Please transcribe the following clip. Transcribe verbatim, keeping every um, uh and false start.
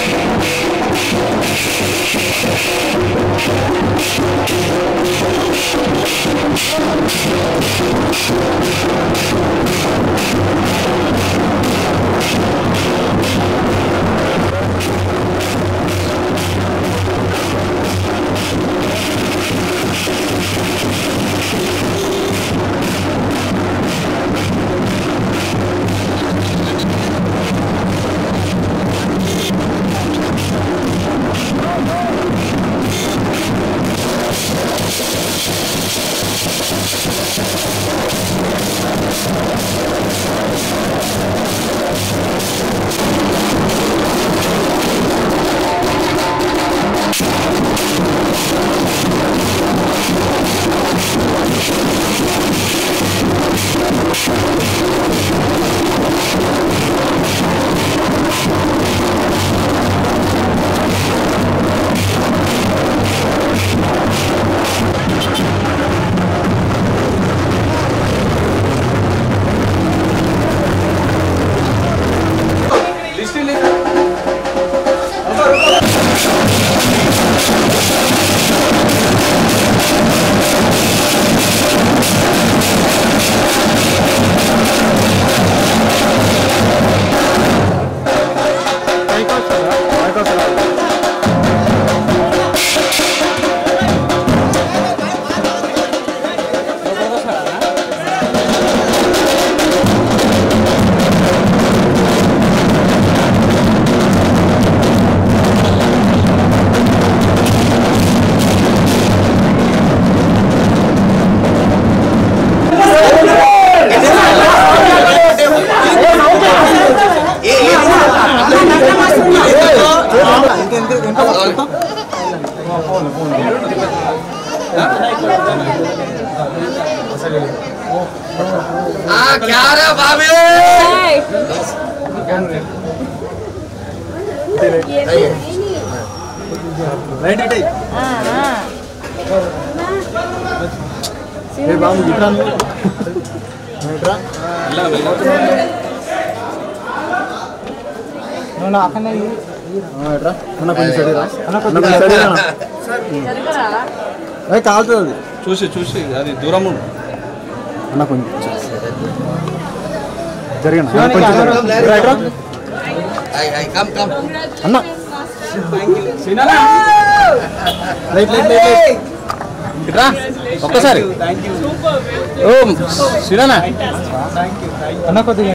Ah, क्या रे भाभी? Right, right. हाँ, हाँ. ये बाबू जितना नहीं. जितना. ला बेला. ना ना आखने ये. हाँ जितना. ना कोई सड़ी रहा. ना कोई सड़ी रहा. अरे काल तो. चूसे चूसे यार दूरा मुड़. ना कोई. జరిగినా రైట్ రా ఐ ఐ కమ్ కమ్ అన్న సినానా రైట్ రైట్ రైట్ ఇట్రా ఒక్కసారి థాంక్యూ సూపర్ ఓ సినానా థాంక్యూ అన్న కొద్దిగా